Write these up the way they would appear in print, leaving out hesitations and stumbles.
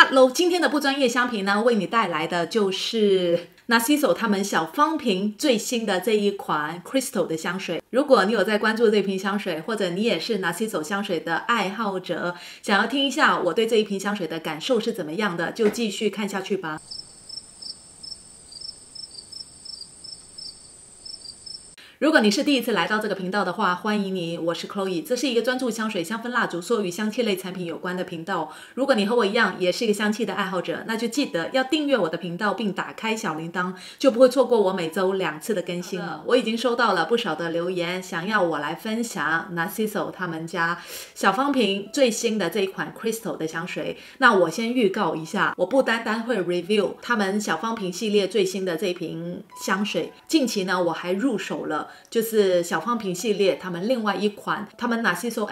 Hello， 今天的不专业香评呢，为你带来的就是 Narciso 他们小方瓶最新的这一款 Crystal 的香水。如果你有在关注这瓶香水，或者你也是 Narciso 香水的爱好者，想要听一下我对这一瓶香水的感受是怎么样的，就继续看下去吧。如果你是第一次来到这个频道的话，欢迎你，我是 Chloe， 这是一个专注香水、香氛蜡烛、所有与香气类产品有关的频道。如果你和我一样也是一个香气的爱好者，那就记得要订阅我的频道并打开小铃铛，就不会错过我每周2次的更新了。我已经收到了不少的留言，想要我来分享 Narciso 他们家小方瓶最新的这一款 Crystal 的香水。那我先预告一下，我不单单会 review 他们小方瓶系列最新的这一瓶香水，近期呢我还入手了就是小方瓶系列他们另外一款他们 Narciso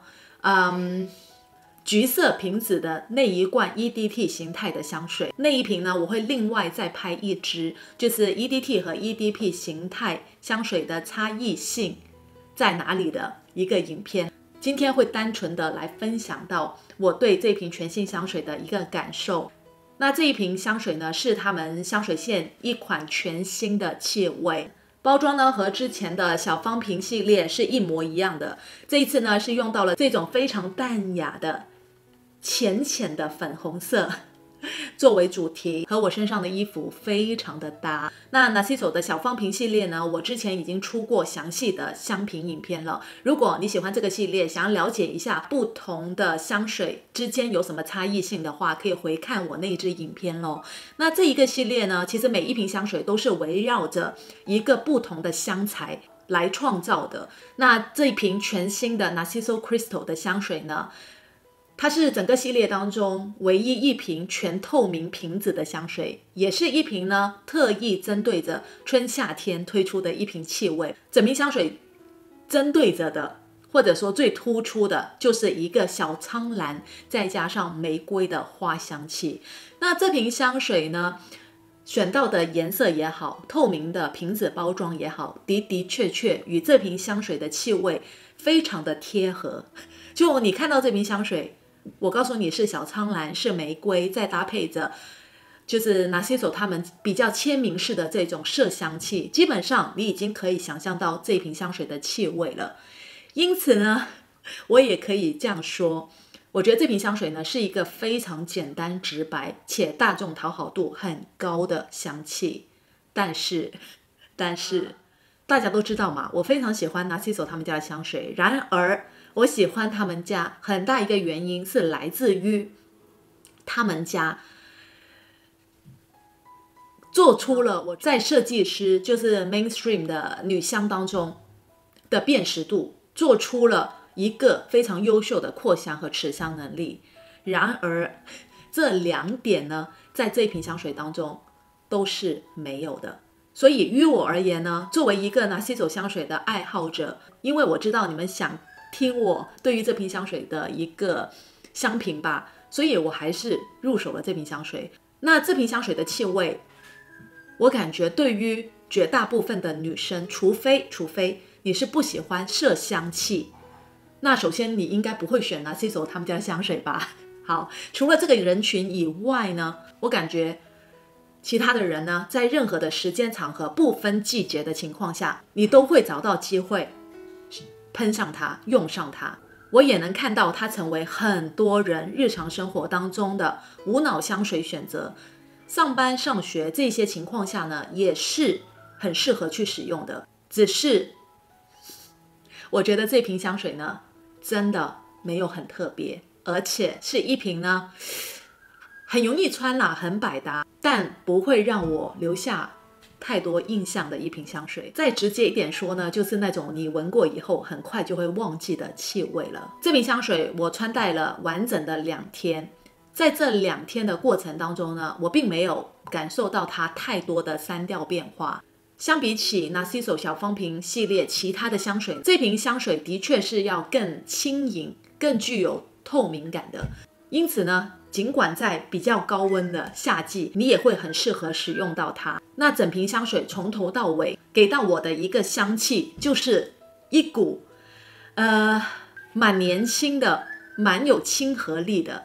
Amber 橘色瓶子的那一罐 EDT 形态的香水，那一瓶呢我会另外再拍一支，就是 EDT 和 EDP 形态香水的差异性在哪里的一个影片。今天会单纯的来分享到我对这瓶全新香水的一个感受。那这一瓶香水呢是他们香水线一款全新的气味，包装呢和之前的小方瓶系列是一模一样的，这一次呢是用到了这种非常淡雅的浅浅的粉红色作为主题，和我身上的衣服非常的搭。那 Narciso 的小方瓶系列呢，我之前已经出过详细的香评影片了，如果你喜欢这个系列，想要了解一下不同的香水之间有什么差异性的话，可以回看我那一支影片咯。那这一个系列呢，其实每一瓶香水都是围绕着一个不同的香材来创造的。那这一瓶全新的 Narciso Crystal 的香水呢，它是整个系列当中唯一一瓶全透明瓶子的香水，也是一瓶呢特意针对着春夏天推出的一瓶气味。整瓶香水针对着的，或者说最突出的，就是一个小苍兰再加上玫瑰的花香气。那这瓶香水呢，选到的颜色也好，透明的瓶子包装也好，的确与这瓶香水的气味非常的贴合。就你看到这瓶香水，我告诉你是小苍兰，是玫瑰，再搭配着就是 Narciso 他们比较签名式的这种麝香气，基本上你已经可以想象到这瓶香水的气味了。因此呢，我也可以这样说，我觉得这瓶香水呢是一个非常简单直白且大众讨好度很高的香气。但是大家都知道嘛，我非常喜欢 Narciso 他们家的香水，然而我喜欢他们家很大一个原因是来自于他们家做出了我在设计师就是 mainstream 的女香当中的辨识度，做出了一个非常优秀的扩香和持香能力。然而这2点呢，在这瓶香水当中都是没有的。所以于我而言呢，作为一个 Narciso 香水的爱好者，因为我知道你们想听我对于这瓶香水的一个香评吧，所以我还是入手了这瓶香水。那这瓶香水的气味，我感觉对于绝大部分的女生，除非你是不喜欢麝香气，那首先你应该不会选 Narciso 他们家的香水吧。好，除了这个人群以外呢，我感觉其他的人呢，在任何的时间场合不分季节的情况下，你都会找到机会喷上它，用上它。我也能看到它成为很多人日常生活当中的无脑香水选择，上班上学这些情况下呢，也是很适合去使用的。只是我觉得这瓶香水呢，真的没有很特别，而且是一瓶呢很容易穿啦，很百搭，但不会让我留下太多印象的一瓶香水。再直接一点说呢，就是那种你闻过以后很快就会忘记的气味了。这瓶香水我穿戴了完整的2天，在这2天的过程当中呢，我并没有感受到它太多的三调变化。相比起 Narciso 小方瓶系列其他的香水，这瓶香水的确是要更轻盈，更具有透明感的。因此呢，尽管在比较高温的夏季，你也会很适合使用到它。那整瓶香水从头到尾给到我的一个香气，就是一股蛮年轻的，蛮有亲和力的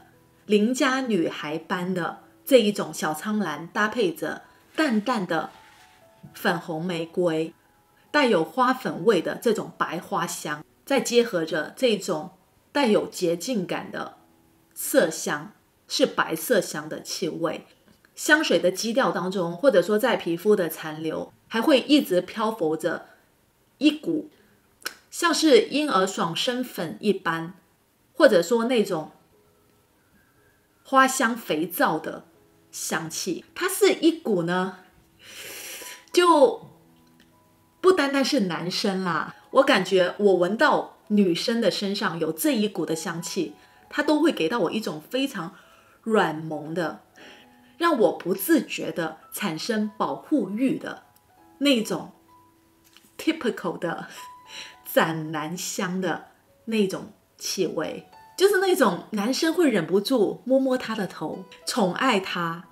邻家女孩般的这一种小苍兰，搭配着淡淡的粉红玫瑰，带有花粉味的这种白花香，再结合着这种带有洁净感的麝香，是白麝香的气味。香水的基调当中，或者说在皮肤的残留，还会一直漂浮着一股像是婴儿爽身粉一般，或者说那种花香肥皂的香气。它是一股呢，就不单单是男生啦，我感觉我闻到女生的身上有这一股的香气，它都会给到我一种非常软萌的，让我不自觉的产生保护欲的那种 typical 的斩男香的那种气味，就是那种男生会忍不住摸摸他的头，宠爱他。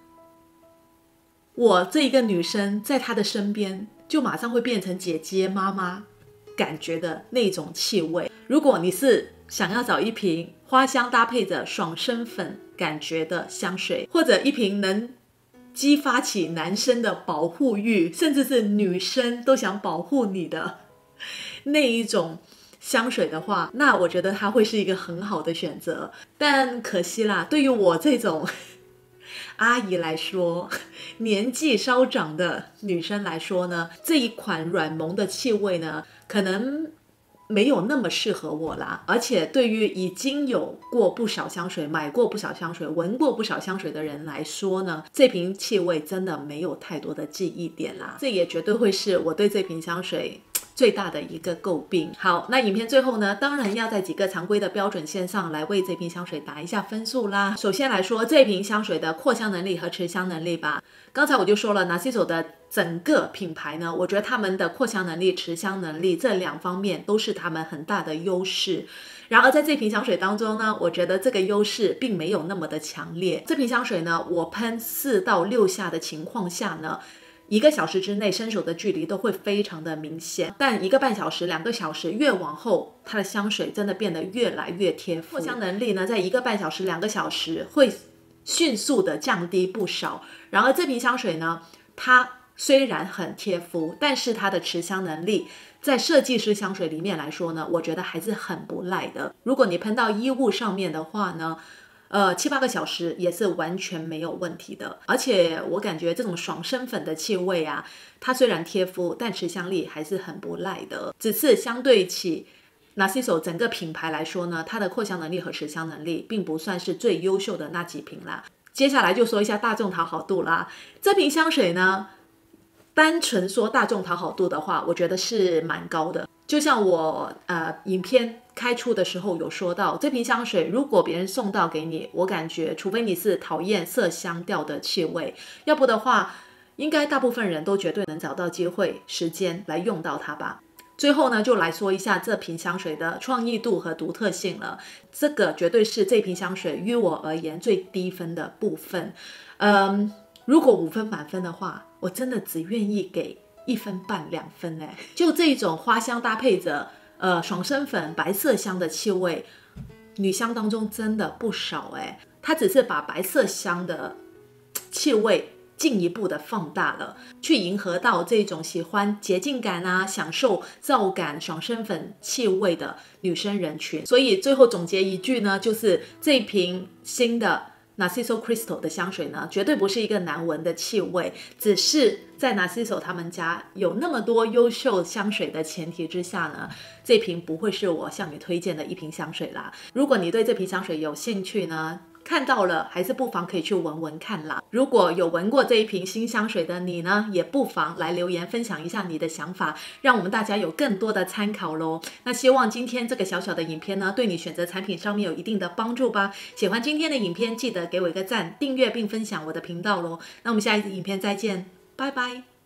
我这一个女生在他的身边，就马上会变成姐姐妈妈感觉的那种气味。如果你是想要找一瓶花香搭配着爽身粉感觉的香水，或者一瓶能激发起男生的保护欲，甚至是女生都想保护你的那一种香水的话，那我觉得它会是一个很好的选择。但可惜啦，对于我这种阿姨来说，年纪稍长的女生来说呢，这一款软萌的气味呢，可能没有那么适合我啦。而且对于已经有过不少香水、买过不少香水、闻过不少香水的人来说呢，这瓶气味真的没有太多的记忆点啦。这也绝对会是我对这瓶香水最大的一个诟病。好，那影片最后呢，当然要在几个常规的标准线上来为这瓶香水打一下分数啦。首先来说这瓶香水的扩香能力和持香能力吧。刚才我就说了 Narciso 的整个品牌呢，我觉得他们的扩香能力、持香能力这两方面都是他们很大的优势。然而在这瓶香水当中呢，我觉得这个优势并没有那么的强烈。这瓶香水呢，我喷4到6下的情况下呢，1个小时之内伸手的距离都会非常的明显，但1个半小时、2个小时越往后，它的香水真的变得越来越贴肤。扩香能力呢，在1个半小时、2个小时会迅速的降低不少。然而这瓶香水呢，它虽然很贴肤，但是它的持香能力在设计师香水里面来说呢，我觉得还是很不赖的。如果你喷到衣物上面的话呢，7、8个小时也是完全没有问题的。而且我感觉这种爽身粉的气味啊，它虽然贴肤，但持香力还是很不赖的。只是相对起 Narciso 整个品牌来说呢，它的扩香能力和持香能力并不算是最优秀的那几瓶啦。接下来就说一下大众讨好度啦。这瓶香水呢，单纯说大众讨好度的话，我觉得是蛮高的。就像我影片开出的时候有说到，这瓶香水如果别人送到给你，我感觉除非你是讨厌麝香调的气味，要不的话应该大部分人都绝对能找到机会时间来用到它吧。最后呢，就来说一下这瓶香水的创意度和独特性了。这个绝对是这瓶香水于我而言最低分的部分。如果5分满分的话，我真的只愿意给1分半、2分哎。就这种花香搭配着爽身粉、白麝香的气味，女香当中真的不少哎。它只是把白麝香的气味进一步的放大了，去迎合到这种喜欢洁净感啊、享受皂感、爽身粉气味的女生人群。所以最后总结一句呢，就是这瓶新的Narciso Crystal 的香水呢，绝对不是一个难闻的气味，只是在 Narciso 他们家有那么多优秀香水的前提之下呢，这瓶不会是我向你推荐的一瓶香水啦。如果你对这瓶香水有兴趣呢，看到了还是不妨可以去闻闻看啦。如果有闻过这一瓶新香水的你呢，也不妨来留言分享一下你的想法，让我们大家有更多的参考咯。那希望今天这个小小的影片呢，对你选择产品上面有一定的帮助吧。喜欢今天的影片，记得给我一个赞，订阅并分享我的频道咯。那我们下一次影片再见，拜拜。